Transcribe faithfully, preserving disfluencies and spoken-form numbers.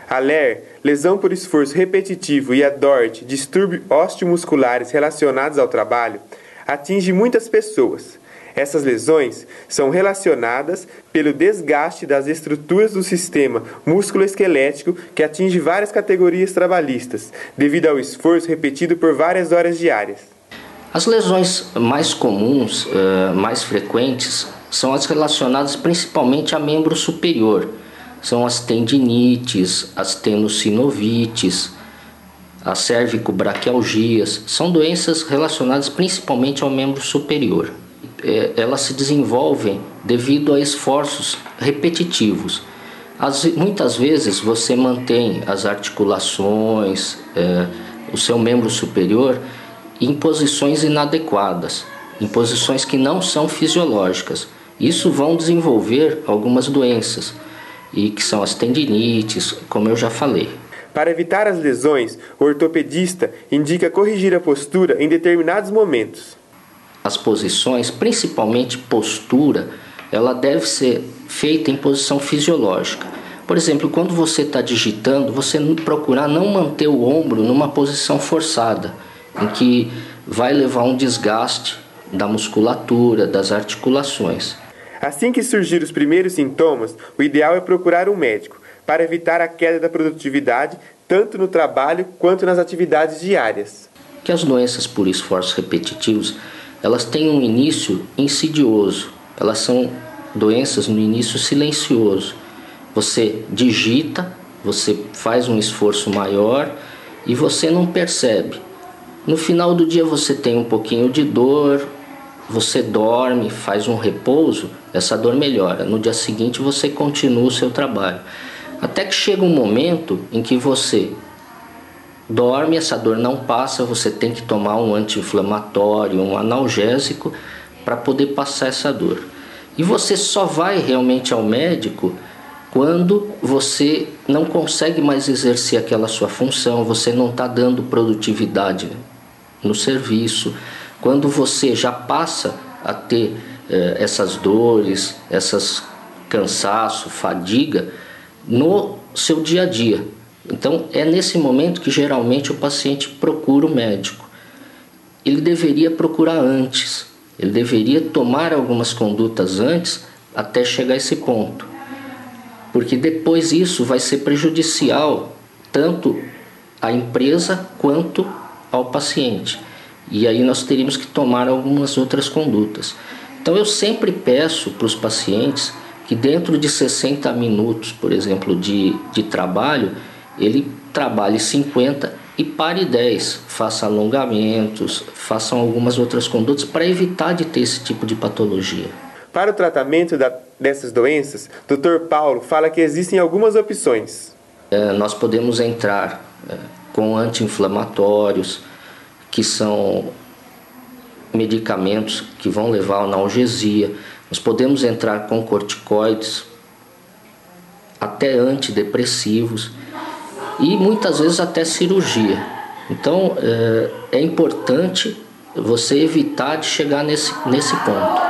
A L E R, lesão por esforço repetitivo, e a D O R T, distúrbios osteomusculares relacionados ao trabalho, atinge muitas pessoas. Essas lesões são relacionadas pelo desgaste das estruturas do sistema músculo-esquelético que atinge várias categorias trabalhistas, devido ao esforço repetido por várias horas diárias. As lesões mais comuns, uh, mais frequentes, são as relacionadas principalmente a membro superior. São as tendinites, as tenossinovites, as cervicobraquialgias. São doenças relacionadas principalmente ao membro superior. Elas se desenvolvem devido a esforços repetitivos. As, muitas vezes você mantém as articulações, é, o seu membro superior em posições inadequadas, em posições que não são fisiológicas. Isso vão desenvolver algumas doenças, e que são as tendinites, como eu já falei. Para evitar as lesões, o ortopedista indica corrigir a postura em determinados momentos. As posições, principalmente postura, ela deve ser feita em posição fisiológica. Por exemplo, quando você está digitando, você procurar não manter o ombro numa posição forçada, em que vai levar um desgaste da musculatura, das articulações. Assim que surgir os primeiros sintomas, o ideal é procurar um médico, para evitar a queda da produtividade, tanto no trabalho quanto nas atividades diárias. Que as doenças por esforços repetitivos, elas têm um início insidioso, elas são doenças no início silencioso. Você digita, você faz um esforço maior e você não percebe. No final do dia você tem um pouquinho de dor, você dorme, faz um repouso, essa dor melhora. No dia seguinte você continua o seu trabalho. Até que chega um momento em que você dorme, essa dor não passa, você tem que tomar um anti-inflamatório, um analgésico para poder passar essa dor. E você só vai realmente ao médico quando você não consegue mais exercer aquela sua função, você não está dando produtividade no serviço, quando você já passa a ter eh, essas dores, essas cansaço, fadiga no seu dia a dia. Então é nesse momento que geralmente o paciente procura o médico. Ele deveria procurar antes, ele deveria tomar algumas condutas antes até chegar a esse ponto, porque depois isso vai ser prejudicial tanto à empresa quanto ao paciente, e aí nós teríamos que tomar algumas outras condutas. Então eu sempre peço para os pacientes que dentro de sessenta minutos, por exemplo, de, de trabalho, ele trabalhe cinquenta e pare dez, faça alongamentos, façam algumas outras condutas para evitar de ter esse tipo de patologia. Para o tratamento da, dessas doenças, doutor Paulo fala que existem algumas opções. É, nós podemos entrar é, com anti-inflamatórios, que são medicamentos que vão levar a analgesia. Nós podemos entrar com corticoides, até antidepressivos, e muitas vezes até cirurgia. Então é, é importante você evitar de chegar nesse, nesse ponto.